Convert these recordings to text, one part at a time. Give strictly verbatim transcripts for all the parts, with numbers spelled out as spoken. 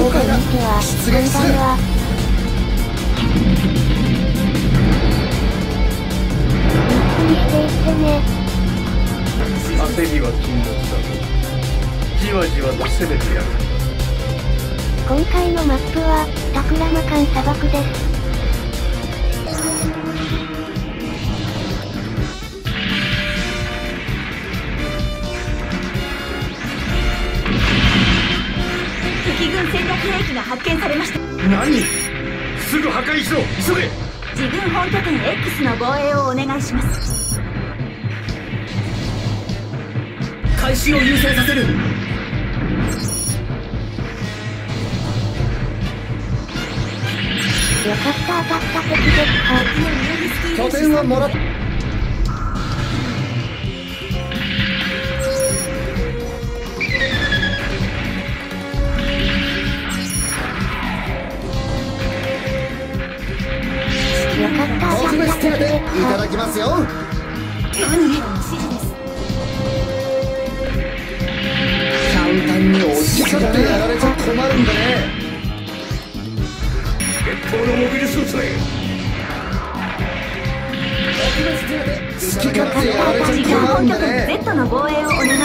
こんにちは。 出撃する。 こんばんは。ゆっくりしていってね。 焦りは禁物だぞ。じわじわと攻めてやる。 今回のマップは、タクラマカン砂漠です。 敵軍戦略兵器が発見されました。 何？すぐ破壊しろ！急げ！ 自軍本拠点 X の防衛をお願いします。 開始を優先させる。 よかった、当たった敵撃破。 拠点はもらっよかった、当特別手当たった敵撃いただきますよ。 何？指示です。 簡単に押し勝ってやられちゃ困るんだね。 鉄砲のモビルスーツへ。 好き勝手やられちゃ自軍困るん本拠点だね。 Z の防衛をお願い。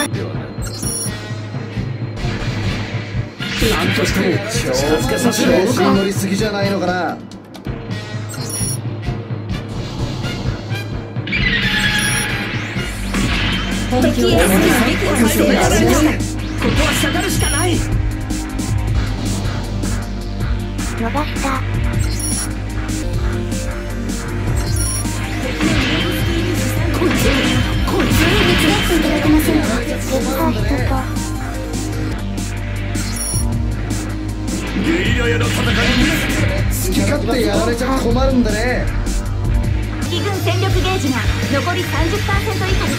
なんとしても超近づけさせろ。 調子に乗りすぎじゃないのかな。 敵 X の撃破が成功しました。 ここは下がるしかない。 伸ばした。 こいつこいつ手伝っていただけませんか？撃破人と。 ゲリラやの戦いに好き勝手やられちゃ困るんだね。 敵軍戦力ゲージが残り さんじゅっパーセント 以下です。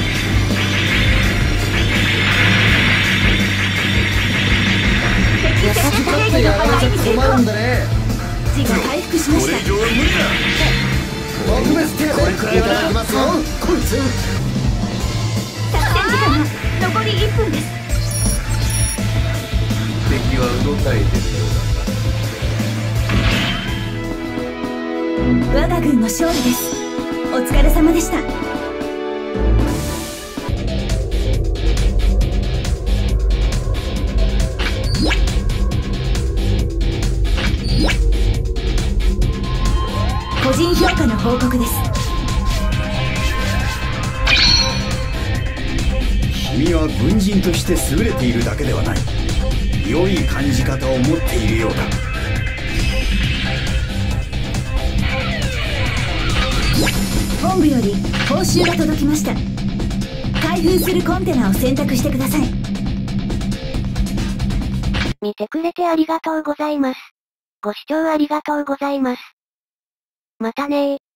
敵戦略兵器の破壊に成困るん功。 だね。 自が回復しまこれ以した。 上は無理だ。 特別手当いただきますよ。こいつ作戦時間が残りいっぷんです。 敵はうろたえてるようだ。 我が軍の勝利です。お疲れ様でした。個人評価の報告です。 君は軍人として優れているだけではない。良い感じ方を持っているようだ。 本部より報酬が届きました。開封するコンテナを選択してください。 見てくれてありがとうございます。ご視聴ありがとうございます。またねー。